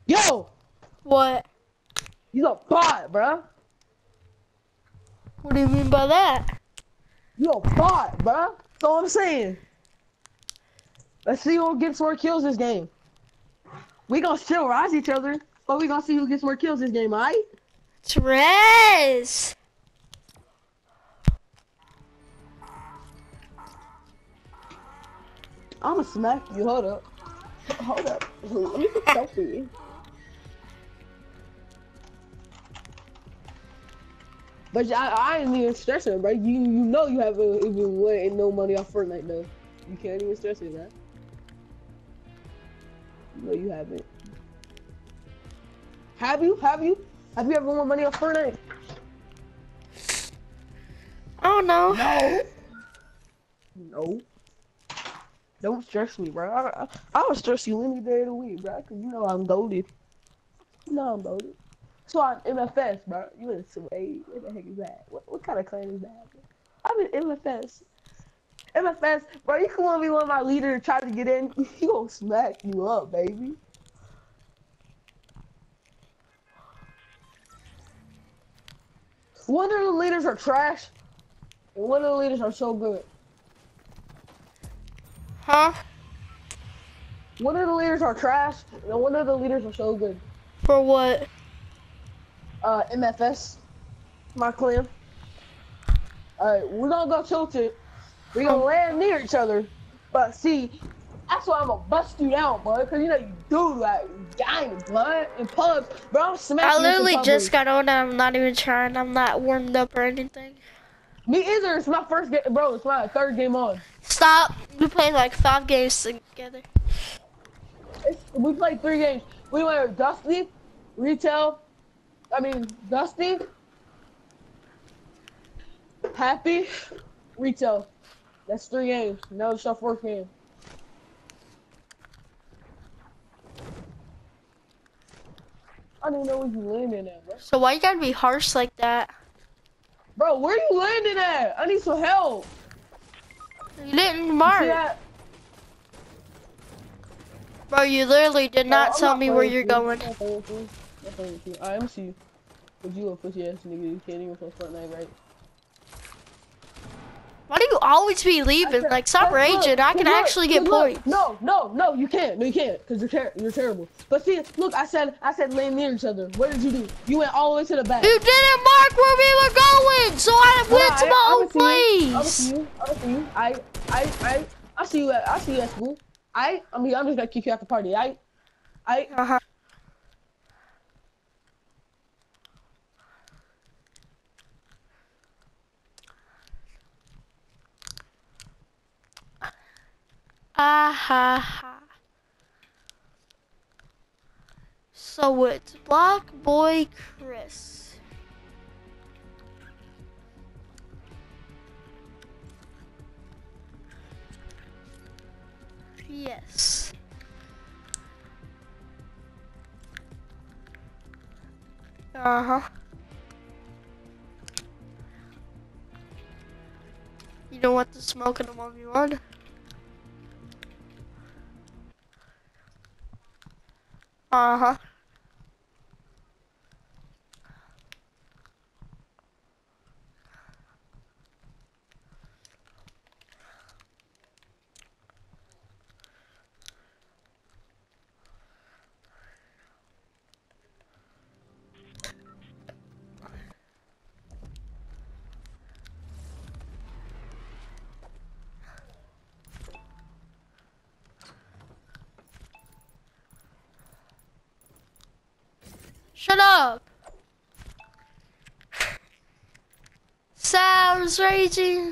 Yo, What? you a bot, bruh. What do you mean by that? You a bot, bruh. That's all I'm saying. Let's see who gets more kills this game. We gonna still rise each other, but we gonna see who gets more kills this game, alright? Trez! I'ma smack you. Hold up. Hold up. Let me get a selfie. But I ain't even stressing, bro. You know you haven't even won no money off Fortnite though. You can't even stress it, man. No, you haven't. Have you? Have you? Have you ever won money off Fortnite? I don't know. No. No. Don't stress me, bro. I would stress you any day of the week, bro. Cause you know I'm goaded. You know I'm goaded. So I'm MFS, bro. You in Sway? What the heck is that? What kind of clan is that? Bro? I'm in MFS. MFS, bro. You come on, be one of my leaders try to get in. He gonna smack you up, baby. One of the leaders are trash, and one of the leaders are so good. Huh? One of the leaders are trash, and one of the leaders are so good. For what? MFS, my clan. Alright, we're gonna go tilted. We're gonna land near each other. But see, that's why I'm gonna bust you down, bud. Cause you know you do like dying in blood and pubs. Bro, I'm I smacking you literally in just public. got on and I'm not even trying. I'm not warmed up or anything. Me either. It's my first game, bro. It's my third game on. Stop. We played like 5 games together. We played 3 games. We went Dusty, Retail. Dusty, Happy, Retail. That's 3 games. Now it's our 4th game. I don't even know where you landing at, bro. So why you gotta be harsh like that? Bro, where you landing at? I need some help. You didn't You mark. see that? Bro, you literally did not I'm tell not me playing where with you're you. I'm going. not playing with you. I'm not playing with you. Alright, let me see you. Cause you a pussy ass nigga. You can't even play Fortnite, right? Why do you always be leaving? Like, stop raging. I can actually get points. No, you can't. No, you can't. Cause you're terrible. But see, look, I said land near each other. What did you do? You went all the way to the back. You didn't mark where we were going, so I went to my own place. I'm see you. I see you at school. I'm just gonna kick you out the party. Uh-huh. Ah ha ha. So it's Block Boy Chris. Yes. Uh-huh. You don't want to smoke in a 1v1? Uh-huh. Shut up! Sounds raging.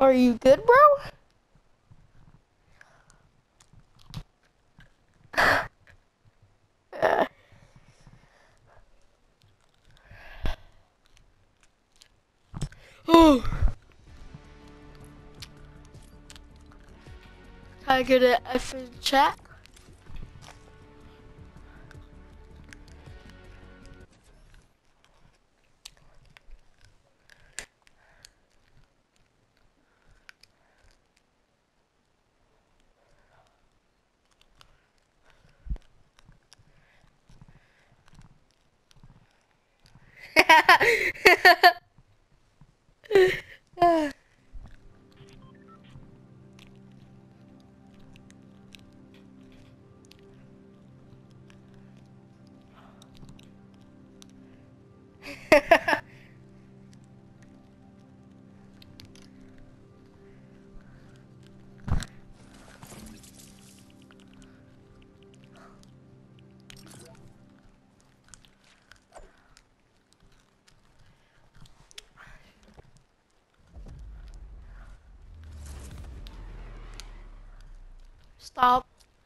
Are you good, bro? Oh. Can I get an F in chat? Stop.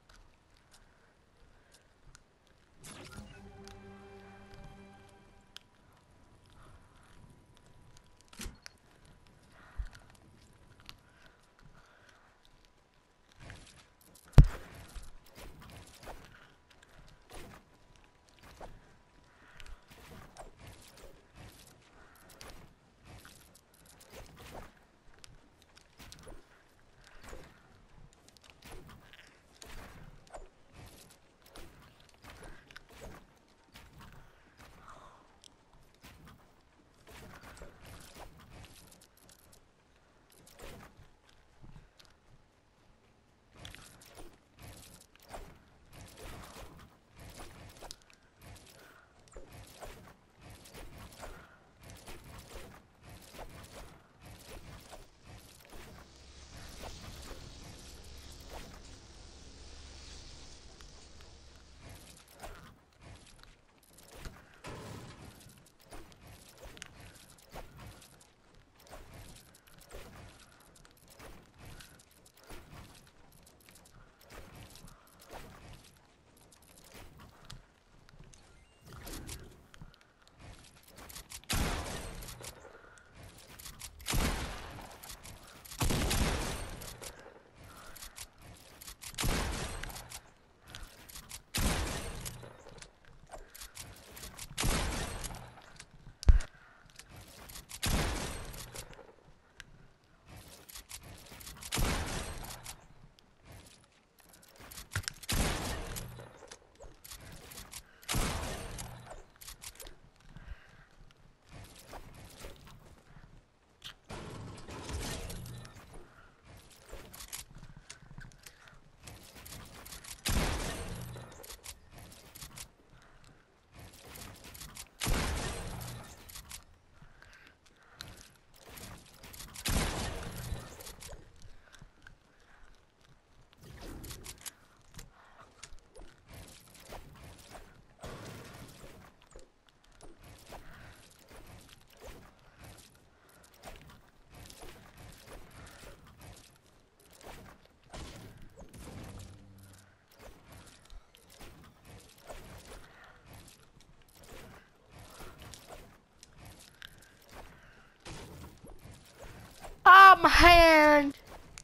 Ah, my hand.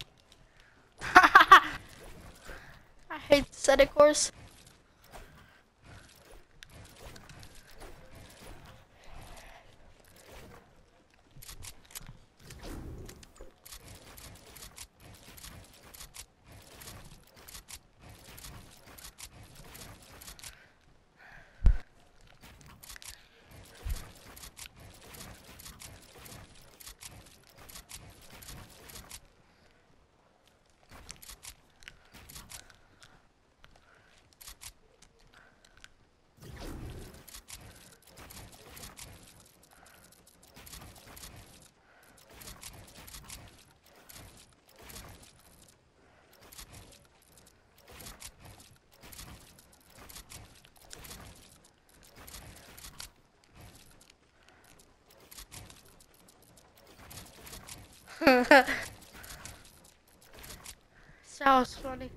I hate static course. That was funny.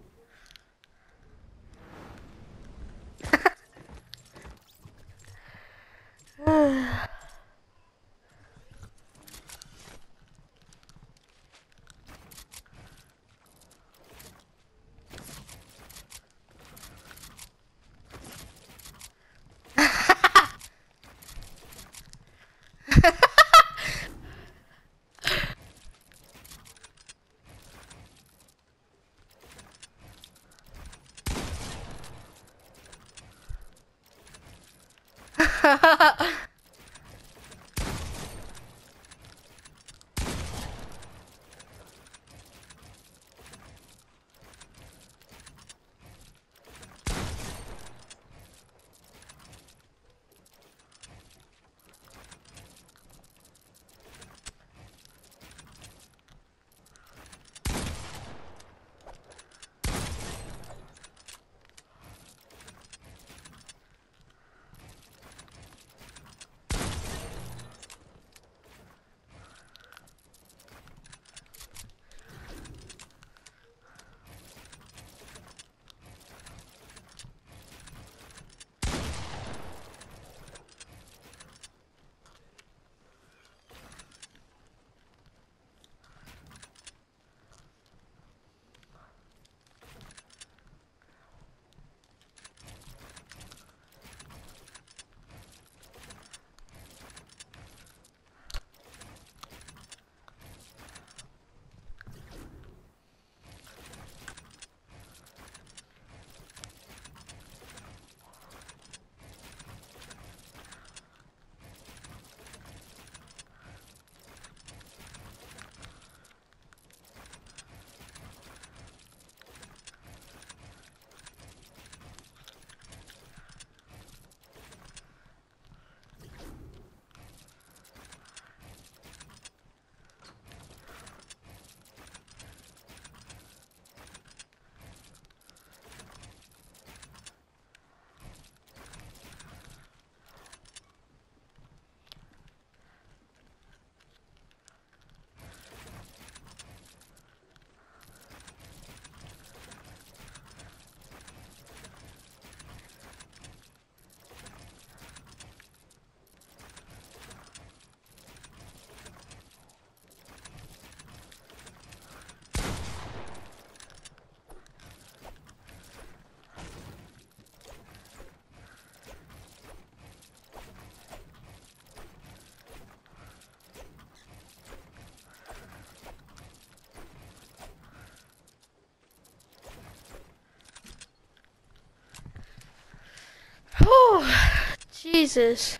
Oh, Jesus.